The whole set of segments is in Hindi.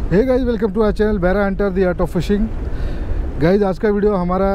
Hey guys, welcome to our channel बैरा hunter the art of fishing. Guys, आज का वीडियो हमारा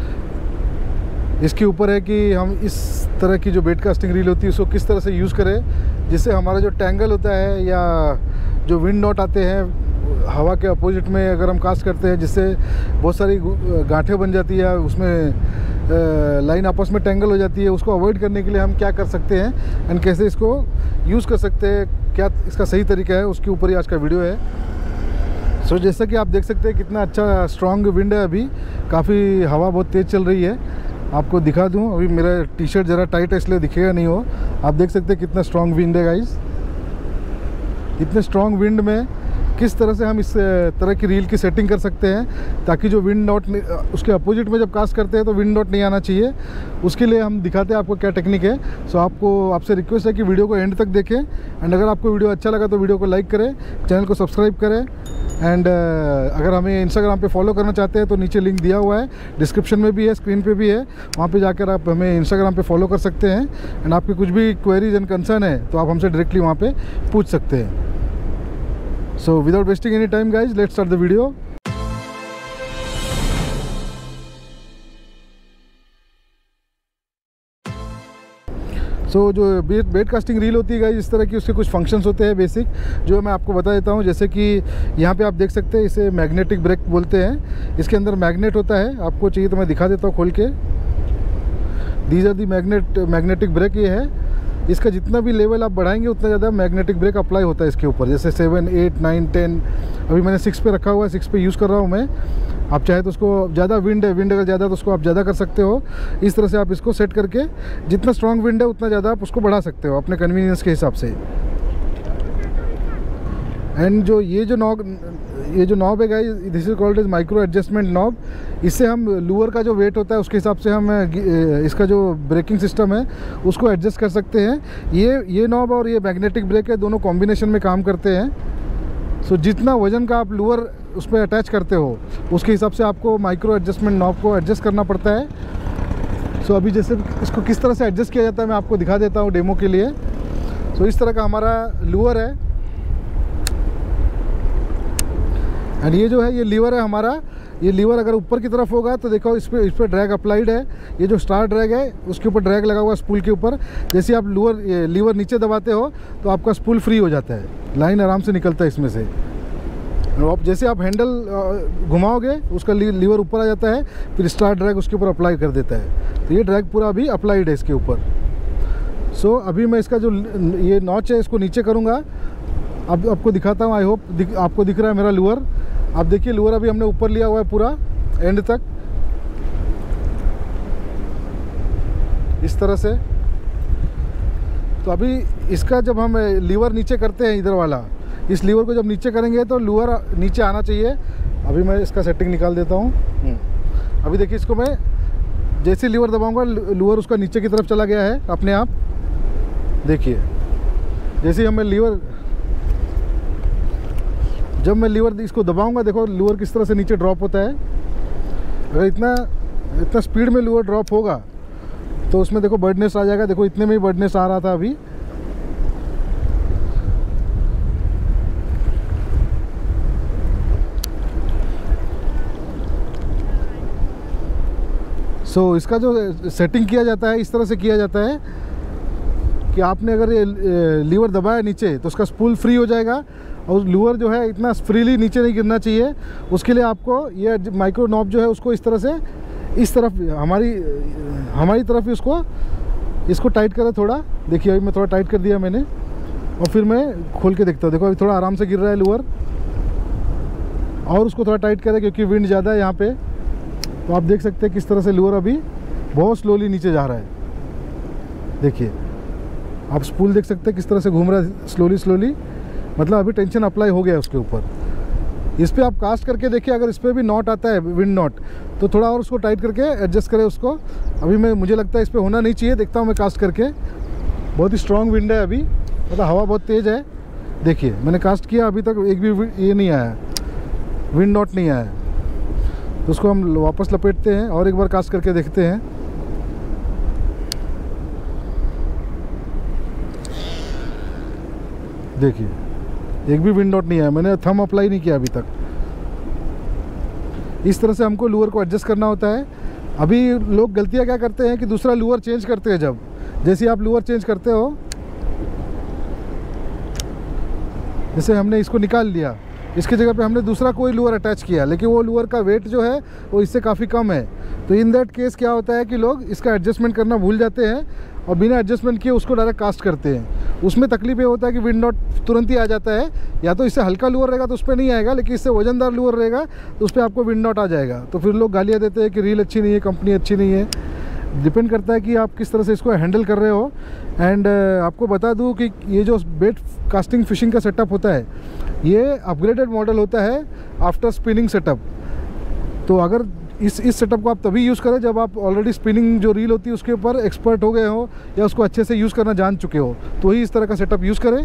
इसके ऊपर है कि हम इस तरह की जो बेट कास्टिंग रील होती है उसको किस तरह से यूज़ करें जिससे हमारा जो टैंगल होता है या जो विंड नॉट आते हैं हवा के अपोजिट में अगर हम कास्ट करते हैं जिससे बहुत सारी गांठें बन जाती है, उसमें लाइन आपस में टैंगल हो जाती है, उसको अवॉइड करने के लिए हम क्या कर सकते हैं एंड कैसे इसको यूज़ कर सकते हैं, क्या इसका सही तरीका है, उसके ऊपर ही आज का वीडियो है। सो जैसा कि आप देख सकते हैं कितना अच्छा स्ट्रॉन्ग विंड है। अभी काफ़ी हवा बहुत तेज़ चल रही है। आपको दिखा दूं, अभी मेरा टी शर्ट ज़रा टाइट है इसलिए दिखेगा नहीं हो। आप देख सकते हैं कितना स्ट्रॉन्ग विंड है गाइस। इतने स्ट्रॉन्ग विंड में किस तरह से हम इस तरह की रील की सेटिंग कर सकते हैं ताकि जो विंड नॉट उसके अपोजिट में जब कास्ट करते हैं तो विंड नॉट नहीं आना चाहिए। उसके लिए हम दिखाते हैं आपको क्या टेक्निक है। सो आपसे रिक्वेस्ट है कि वीडियो को एंड तक देखें एंड अगर आपको वीडियो अच्छा लगा तो वीडियो को लाइक करें, चैनल को सब्सक्राइब करें एंड अगर हमें इंस्टाग्राम पे फॉलो करना चाहते हैं तो नीचे लिंक दिया हुआ है, डिस्क्रिप्शन में भी है, स्क्रीन पे भी है, वहाँ पे जाकर आप हमें इंस्टाग्राम पे फॉलो कर सकते हैं एंड आपकी कुछ भी क्वेरीज एंड कंसर्न है तो आप हमसे डायरेक्टली वहाँ पे पूछ सकते हैं। So without wasting any time guys, let's start the video. So जो बेट कास्टिंग रील होती है गाइस, इस तरह की उसके कुछ फंक्शंस होते हैं बेसिक, जो मैं आपको बता देता हूँ। जैसे कि यहाँ पे आप देख सकते हैं, इसे मैग्नेटिक ब्रेक बोलते हैं। इसके अंदर मैग्नेट होता है, आपको चाहिए तो मैं दिखा देता हूँ खोल के। These are the magnetic brake ये है। इसका जितना भी लेवल आप बढ़ाएंगे उतना ज़्यादा मैग्नेटिक ब्रेक अप्लाई होता है इसके ऊपर। जैसे 7, 8, 9, 10, अभी मैंने 6 पे रखा हुआ है, 6 पे यूज़ कर रहा हूँ मैं। आप चाहे तो उसको ज़्यादा विंड अगर ज़्यादा तो उसको आप ज़्यादा कर सकते हो। इस तरह से आप इसको सेट करके जितना स्ट्रॉन्ग विंड है उतना ज़्यादा आप उसको बढ़ा सकते हो अपने कन्वीनियंस के हिसाब से। एंड जो ये जो नॉब है guys, this is called as micro adjustment knob. इससे हम लूअर का जो वेट होता है उसके हिसाब से हम इसका जो ब्रेकिंग सिस्टम है उसको एडजस्ट कर सकते हैं। ये नॉब और ये मैग्नेटिक ब्रेक है, दोनों कॉम्बिनेशन में काम करते हैं। सो जितना वज़न का आप लूअर उस पर अटैच करते हो उसके हिसाब से आपको माइक्रो एडजस्टमेंट नॉब को एडजस्ट करना पड़ता है। सो अभी जैसे इसको किस तरह से एडजस्ट किया जाता है मैं आपको दिखा देता हूँ डेमो के लिए। सो इस तरह का हमारा लूअर है एंड ये जो है ये लीवर है हमारा। ये लीवर अगर ऊपर की तरफ होगा तो देखो इस पर ड्रैग अप्लाइड है। ये जो स्टार ड्रैग है उसके ऊपर ड्रैग लगा हुआ है स्पूल के ऊपर। जैसे आप लीवर नीचे दबाते हो तो आपका स्पूल फ्री हो जाता है, लाइन आराम से निकलता है इसमें से। अब जैसे आप हैंडल घुमाओगे उसका लीवर ऊपर आ जाता है, फिर स्टार ड्रैग उसके ऊपर अप्लाई कर देता है। तो ये ड्रैग पूरा अभी अप्लाइड है इसके ऊपर। सो अभी मैं इसका जो ये नॉच है इसको नीचे करूँगा। अब आपको दिखाता हूँ। आई होप आपको दिख रहा है मेरा लूअर। आप देखिए लूअर अभी हमने ऊपर लिया हुआ है पूरा एंड तक, इस तरह से। तो अभी इसका जब हम लीवर नीचे करते हैं इधर वाला, इस लीवर को जब नीचे करेंगे तो लूअर नीचे आना चाहिए। अभी मैं इसका सेटिंग निकाल देता हूँ। अभी देखिए इसको मैं जैसे लीवर दबाऊंगा लूअर उसका नीचे की तरफ चला गया है अपने आप। देखिए जैसे हम जब मैं लीवर इसको दबाऊंगा देखो लूअर किस तरह से नीचे ड्रॉप होता है। अगर इतना स्पीड में लूअर ड्रॉप होगा तो उसमें देखो बर्डनेस आ जाएगा। देखो इतने में ही बर्डनेस आ रहा था अभी। सो इसका जो सेटिंग किया जाता है इस तरह से किया जाता है कि आपने अगर ये लीवर दबाया नीचे तो उसका स्पूल फ्री हो जाएगा और लूअर जो है इतना फ्रीली नीचे नहीं गिरना चाहिए। उसके लिए आपको ये माइक्रो नॉब जो है उसको इस तरह से इस तरफ हमारी तरफ ही इसको टाइट करें थोड़ा। देखिए अभी मैं थोड़ा टाइट कर दिया मैंने और फिर मैं खोल के देखता हूँ। देखो अभी थोड़ा आराम से गिर रहा है लूअर और उसको थोड़ा टाइट करें क्योंकि विंड ज़्यादा है यहाँ पे। तो आप देख सकते हैं किस तरह से लूअर अभी बहुत स्लोली नीचे जा रहा है। देखिए आप स्पूल देख सकते हैं किस तरह से घूम रहा है स्लोली। मतलब अभी टेंशन अप्लाई हो गया है उसके ऊपर। इस पर आप कास्ट करके देखिए, अगर इस पर भी नॉट आता है विंड नॉट तो थोड़ा और उसको टाइट करके एडजस्ट करें उसको। अभी मुझे लगता है इस पर होना नहीं चाहिए, देखता हूँ मैं कास्ट करके। बहुत ही स्ट्रॉन्ग विंड है अभी, मतलब हवा बहुत तेज़ है। देखिए मैंने कास्ट किया अभी तक एक भी ये नहीं आया, विंड नॉट नहीं आया। तो उसको हम वापस लपेटते हैं और एक बार कास्ट करके देखते हैं। देखिए एक भी विंड नॉट नहीं आया, मैंने थंब अप्लाई नहीं किया अभी तक। इस तरह से हमको लूअर को एडजस्ट करना होता है। अभी लोग गलतियाँ क्या करते हैं कि दूसरा लूअर चेंज करते हैं। जब जैसे आप लूअर चेंज करते हो, जैसे हमने इसको निकाल लिया, इसकी जगह पे हमने दूसरा कोई लूअर अटैच किया, लेकिन वो लूअर का वेट जो है वो इससे काफ़ी कम है, तो इन दैट केस क्या होता है कि लोग इसका एडजस्टमेंट करना भूल जाते हैं और बिना एडजस्टमेंट किए उसको डायरेक्ट कास्ट करते हैं। उसमें तकलीफ ये होता है कि विंड नॉट तुरंत ही आ जाता है। या तो इससे हल्का लूअर रहेगा तो उस पर नहीं आएगा, लेकिन इससे वजनदार लूअर रहेगा तो उस पर आपको विंड नॉट आ जाएगा। तो फिर लोग गालियाँ देते हैं कि रील अच्छी नहीं है, कंपनी अच्छी नहीं है। डिपेंड करता है कि आप किस तरह से इसको हैंडल कर रहे हो। एंड आपको बता दूं कि ये जो बेट कास्टिंग फिशिंग का सेटअप होता है, ये अपग्रेडेड मॉडल होता है आफ्टर स्पिनिंग सेटअप। तो अगर इस सेटअप को आप तभी यूज़ करें जब आप ऑलरेडी स्पिनिंग जो रील होती है उसके ऊपर एक्सपर्ट हो गए हो या उसको अच्छे से यूज़ करना जान चुके हो, तो ही इस तरह का सेटअप यूज़ करें।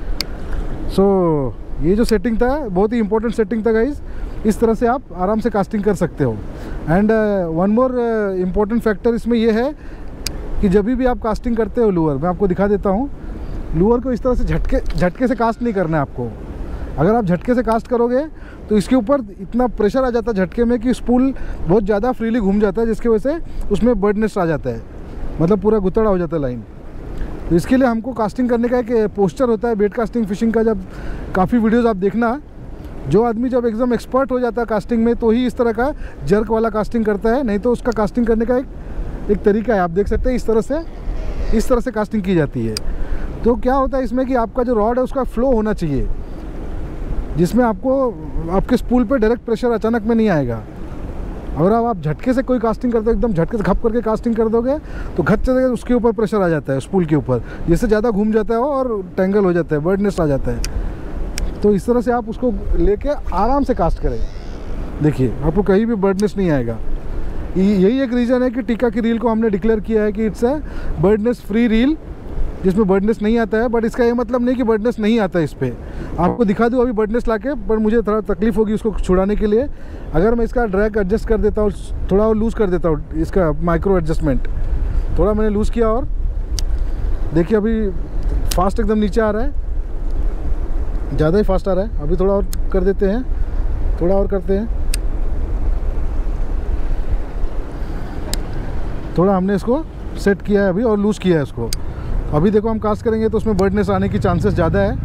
सो ये जो सेटिंग था बहुत ही इंपॉर्टेंट सेटिंग था गाइज़। इस तरह से आप आराम से कास्टिंग कर सकते हो। And one more important factor इसमें यह है कि जब भी आप कास्टिंग करते हो लूअर, मैं आपको दिखा देता हूँ, लूअर को इस तरह से झटके से कास्ट नहीं करना है आपको। अगर आप झटके से कास्ट करोगे तो इसके ऊपर इतना प्रेशर आ जाता है झटके में कि स्पूल बहुत ज़्यादा फ्रीली घूम जाता है, जिसकी वजह से उसमें बर्ड नेस्ट आ जाता है, मतलब पूरा गुतड़ा हो जाता है लाइन। तो इसके लिए हमको कास्टिंग करने का एक पोस्चर होता है बेट कास्टिंग फिशिंग का। जब काफ़ी वीडियोस आप देखना, जो आदमी जब एकदम एक्सपर्ट हो जाता है कास्टिंग में तो ही इस तरह का जर्क वाला कास्टिंग करता है, नहीं तो उसका कास्टिंग करने का एक तरीका है। आप देख सकते हैं इस तरह से कास्टिंग की जाती है। तो क्या होता है इसमें कि आपका जो रॉड है उसका फ्लो होना चाहिए, जिसमें आपको आपके स्पूल पे डायरेक्ट प्रेशर अचानक में नहीं आएगा। अगर आप झटके से कोई कास्टिंग करते हो, एकदम झटके से खप करके कास्टिंग कर दोगे तो घट से उसके ऊपर प्रेशर आ जाता है स्पूल के ऊपर, जिससे ज़्यादा घूम जाता है और टेंगल हो जाता है, बर्ड नेस्ट आ जाता है। तो इस तरह से आप उसको लेके आराम से कास्ट करें। देखिए आपको कहीं भी बर्ड नेस्ट नहीं आएगा। यही एक रीज़न है कि टीका की रील को हमने डिक्लेयर किया है कि it's a bird nest free reel, जिसमें बर्ड नेस्ट नहीं आता है। बट इसका ये मतलब नहीं कि बर्ड नेस्ट नहीं आता है इस पर। आपको दिखा दूँ अभी बर्ड नेस्ट लाके, पर मुझे थोड़ा तकलीफ़ होगी उसको छुड़ाने के लिए। अगर मैं इसका ड्रैग एडजस्ट कर देता हूँ, थोड़ा और लूज़ कर देता हूँ, इसका माइक्रो एडजस्टमेंट थोड़ा मैंने लूज़ किया, और देखिए अभी फास्ट एकदम नीचे आ रहा है, ज़्यादा ही फास्ट आ रहा है। अभी थोड़ा और कर देते हैं, थोड़ा और करते हैं। थोड़ा हमने इसको सेट किया है अभी और लूज़ किया है इसको। अभी देखो हम कास्ट करेंगे तो उसमें बर्डनेस आने की चांसेस ज़्यादा है।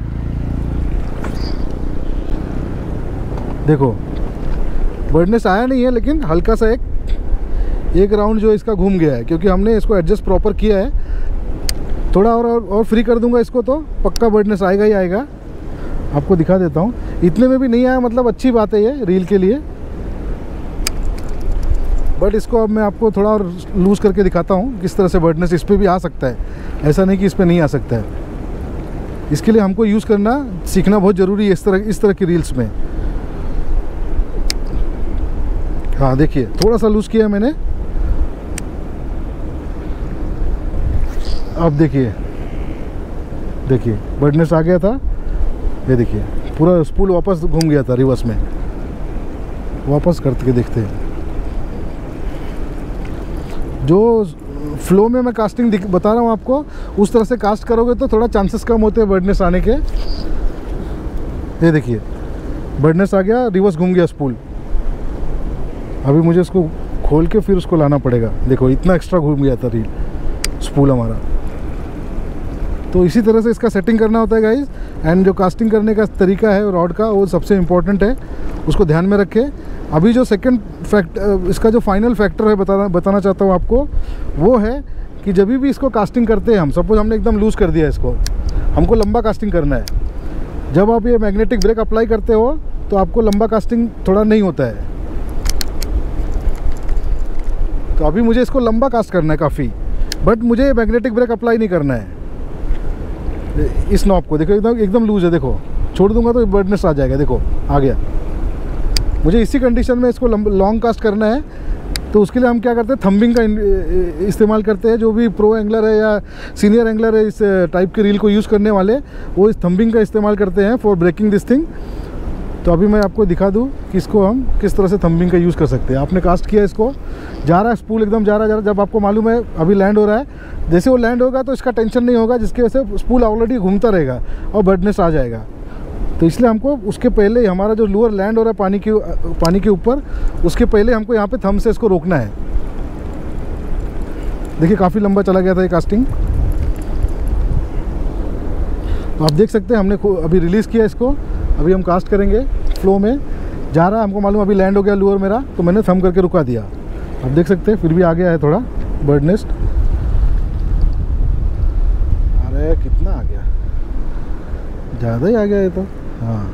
देखो बर्डनेस आया नहीं है, लेकिन हल्का सा एक राउंड जो इसका घूम गया है, क्योंकि हमने इसको एडजस्ट प्रॉपर किया है। थोड़ा और फ्री कर दूंगा इसको तो पक्का बर्डनेस आएगा ही आएगा। आपको दिखा देता हूँ, इतने में भी नहीं आया मतलब अच्छी बात है ये रील के लिए। बट इसको अब मैं आपको थोड़ा और लूज़ करके दिखाता हूँ किस तरह से बर्डनेस इस पर भी आ सकता है। ऐसा नहीं कि इस पर नहीं आ सकता है। इसके लिए हमको यूज़ करना सीखना बहुत ज़रूरी है इस तरह की रील्स में। हाँ देखिए थोड़ा सा लूज़ किया मैंने। अब देखिए बर्डनेस आ गया था, ये देखिए पूरा स्पूल वापस घूम गया था रिवर्स में। वापस करके देखते हैं। जो फ्लो में मैं कास्टिंग बता रहा हूँ आपको, उस तरह से कास्ट करोगे तो थोड़ा चांसेस कम होते हैं बर्डनेस आने के। ये देखिए बर्डनेस आ गया, रिवर्स घूम गया स्पूल। अभी मुझे इसको खोल के फिर उसको लाना पड़ेगा। देखो इतना एक्स्ट्रा घूम गया था रील स्पूल हमारा। तो इसी तरह से इसका सेटिंग करना होता है गाइज। एंड जो कास्टिंग करने का तरीका है रॉड का, वो सबसे इम्पोर्टेंट है, उसको ध्यान में रखें। अभी जो सेकंड इसका जो फाइनल फैक्टर है बताना चाहता हूँ आपको, वो है कि जब भी इसको कास्टिंग करते हैं हम, सपोज हमने एकदम लूज़ कर दिया इसको, हमको लंबा कास्टिंग करना है। जब आप ये मैग्नेटिक ब्रेक अप्लाई करते हो तो आपको लंबा कास्टिंग थोड़ा नहीं होता है। तो अभी मुझे इसको लंबा कास्ट करना है काफ़ी, बट मुझे मैग्नेटिक ब्रेक अप्लाई नहीं करना है। इस नॉब को देखो एकदम लूज़ है, देखो छोड़ दूंगा तो बर्डनेस आ जाएगा। देखो आ गया। मुझे इसी कंडीशन में इसको लॉन्ग कास्ट करना है। तो उसके लिए हम क्या करते हैं, थंबिंग का इस्तेमाल करते हैं। जो भी प्रो एंगलर है या सीनियर एंगलर है इस टाइप के रील को यूज़ करने वाले, वो इस थंबिंग का इस्तेमाल करते हैं फॉर ब्रेकिंग दिस थिंग। तो अभी मैं आपको दिखा दूँ कि इसको हम किस तरह से थंबिंग का यूज़ कर सकते हैं। आपने कास्ट किया, इसको जा रहा है स्पूल एकदम जा रहा है। जब आपको मालूम है अभी लैंड हो रहा है, जैसे वो लैंड होगा तो इसका टेंशन नहीं होगा, जिसकी वजह से स्पूल ऑलरेडी घूमता रहेगा और बर्डनेस आ जाएगा। तो इसलिए हमको उसके पहले हमारा जो लूअर लैंड हो रहा है पानी के ऊपर, उसके पहले हमको यहाँ पे थंब से इसको रोकना है। देखिए काफ़ी लंबा चला गया था ये कास्टिंग। तो आप देख सकते हैं हमने अभी रिलीज़ किया इसको, अभी हम कास्ट करेंगे। फ्लो में जा रहा है, हमको मालूम अभी लैंड हो गया लूअर मेरा, तो मैंने थंब करके रुका दिया। आप देख सकते हैं फिर भी आ गया है थोड़ा बर्ड नेस्ट। अरे कितना आ गया, ज़्यादा ही आ गया ये तो। हाँ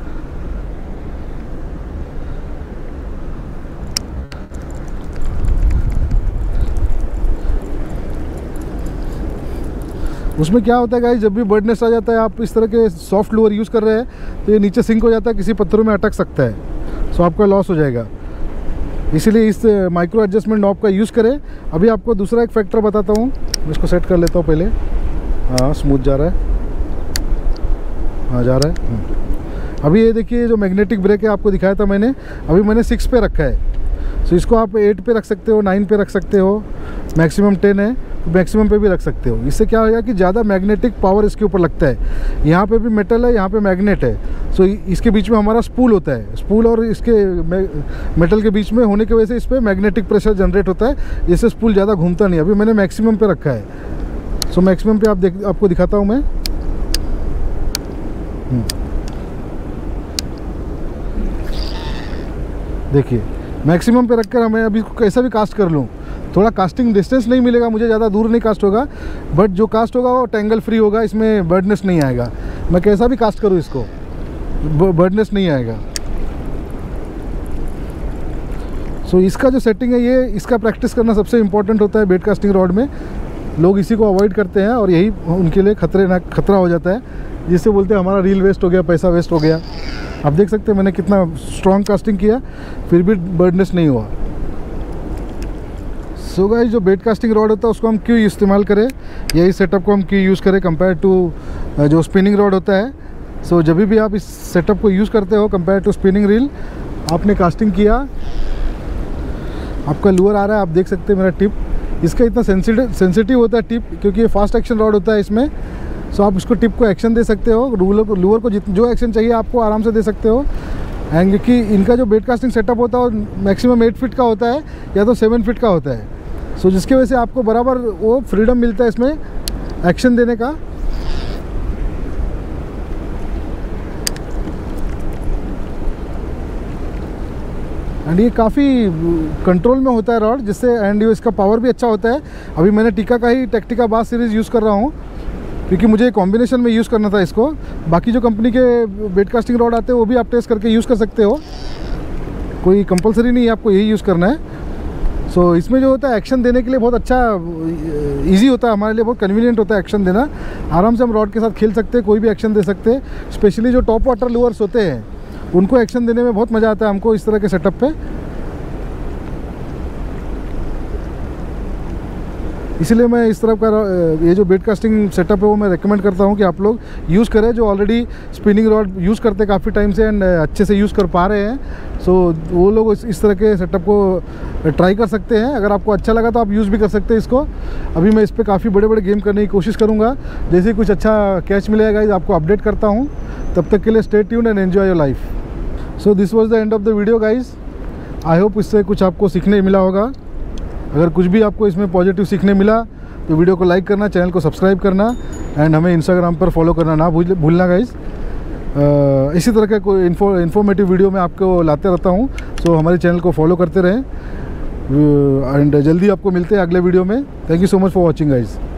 उसमें क्या होता है गाइस, जब भी बर्ड नेस्ट आ जाता है, आप इस तरह के सॉफ्ट लूअर यूज़ कर रहे हैं तो ये नीचे सिंक हो जाता है, किसी पत्थरों में अटक सकता है, सो आपका लॉस हो जाएगा। इसीलिए इस माइक्रो एडजस्टमेंट नॉब का यूज़ करें। अभी आपको दूसरा एक फैक्टर बताता हूँ, मैं इसको सेट कर लेता हूँ पहले। हाँ स्मूथ जा रहा है, हाँ जा रहा है। अभी ये देखिए जो मैग्नेटिक ब्रेक है आपको दिखाया था मैंने, अभी मैंने 6 पे रखा है। सो इसको आप 8 पे रख सकते हो, 9 पे रख सकते हो, मैक्सिमम 10 है तो मैक्सिमम पे भी रख सकते हो। इससे क्या होगा कि ज़्यादा मैग्नेटिक पावर इसके ऊपर लगता है। यहाँ पे भी मेटल है, यहाँ पे मैग्नेट है, सो इसके बीच में हमारा स्पूल होता है। स्पूल और इसके मेटल के बीच में होने की वजह से इस पर मैग्नेटिक प्रेशर जनरेट होता है, जिससे स्पूल ज़्यादा घूमता नहीं। अभी मैंने मैक्सिमम पे रखा है, सो मैक्सिमम पे आपको दिखाता हूँ मैं। देखिए मैक्सिमम पे रखकर हमें अभी कैसा भी कास्ट कर लूँ, थोड़ा कास्टिंग डिस्टेंस नहीं मिलेगा मुझे, ज़्यादा दूर नहीं कास्ट होगा, बट जो कास्ट होगा वो टेंगल फ्री होगा, इसमें बर्ड नेस्ट नहीं आएगा। मैं कैसा भी कास्ट करूँ इसको, बर्ड नेस्ट नहीं आएगा। सो इसका जो सेटिंग है ये, इसका प्रैक्टिस करना सबसे इम्पोर्टेंट होता है बेट कास्टिंग रॉड में। लोग इसी को अवॉइड करते हैं और यही उनके लिए खतरा हो जाता है, जिससे बोलते हैं हमारा रील वेस्ट हो गया, पैसा वेस्ट हो गया। आप देख सकते हैं मैंने कितना स्ट्रॉन्ग कास्टिंग किया, फिर भी बर्ड नेस्ट नहीं हुआ। सो गाइस, जो बेट कास्टिंग रॉड होता है उसको हम क्यों इस्तेमाल करें, यही सेटअप को हम क्यों यूज़ करें कंपेयर टू जो स्पिनिंग रॉड होता है। सो जब भी आप इस सेटअप को यूज़ करते हो कंपेयर टू स्पिनिंग रील, आपने कास्टिंग किया, आपका लूअर आ रहा है, आप देख सकते हैं मेरा टिप, इसका इतना सेंसिटिव होता है टिप, क्योंकि ये फास्ट एक्शन रॉड होता है इसमें। सो आप इसको टिप को एक्शन दे सकते हो, लूअर को जो एक्शन चाहिए आपको आराम से दे सकते हो। एंड क्योंकि इनका जो बेट कास्टिंग सेटअप होता है वो मैक्सिमम 8 फीट का होता है या तो 7 फीट का होता है। सो जिसकी वजह से आपको बराबर वो फ्रीडम मिलता है इसमें एक्शन देने का। एंड ये काफ़ी कंट्रोल में होता है रॉड, जिससे एंड इसका पावर भी अच्छा होता है। अभी मैंने टीका का ही टेक्टिका बास सीरीज़ यूज़ कर रहा हूँ, क्योंकि मुझे कॉम्बिनेशन में यूज़ करना था इसको। बाकी जो कंपनी के बेट कास्टिंग रॉड आते हैं वो भी आप टेस्ट करके यूज़ कर सकते हो, कोई कंपलसरी नहीं है आपको यही यूज़ करना है। सो इसमें जो होता है एक्शन देने के लिए बहुत अच्छा इजी होता है, हमारे लिए बहुत कन्वीनियंट होता है एक्शन देना। आराम से हम रॉड के साथ खेल सकते हैं, कोई भी एक्शन दे सकते हैं। स्पेशली जो टॉप वाटर लूअर्स होते हैं उनको एक्शन देने में बहुत मज़ा आता है हमको इस तरह के सेटअप पे। इसीलिए मैं इस तरह का ये जो बेट कास्टिंग सेटअप है वो मैं रेकमेंड करता हूँ कि आप लोग यूज़ करें, जो ऑलरेडी स्पिनिंग रॉड यूज़ करते काफ़ी टाइम से एंड अच्छे से यूज़ कर पा रहे हैं। सो वो लोग इस तरह के सेटअप को ट्राई कर सकते हैं। अगर आपको अच्छा लगा तो आप यूज़ भी कर सकते हैं इसको। अभी मैं इस पर काफ़ी बड़े बड़े गेम करने की कोशिश करूँगा, जैसे ही कुछ अच्छा कैच मिलेगा आपको अपडेट करता हूँ। तब तक के लिए stay tuned and enjoy your life. So this was the end of the video guys. I hope इससे कुछ आपको सीखने मिला होगा। अगर कुछ भी आपको इसमें पॉजिटिव सीखने मिला तो वीडियो को लाइक करना, चैनल को सब्सक्राइब करना एंड हमें इंस्टाग्राम पर फॉलो करना ना भूलना गाइज। इसी तरह का कोई इन्फॉर्मेटिव वीडियो मैं आपको लाते रहता हूँ, सो हमारे चैनल को फॉलो करते रहें एंड जल्दी आपको मिलते हैं अगले वीडियो में। Thank you so much for watching guys.